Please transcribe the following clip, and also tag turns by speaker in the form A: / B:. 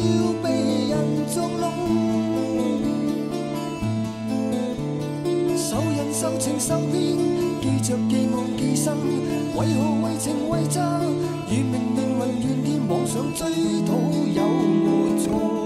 A: 要被人捉弄。受人受情受騙，記着記夢寄生，為何為情為責，如明明魂願意妄想追討有沒錯？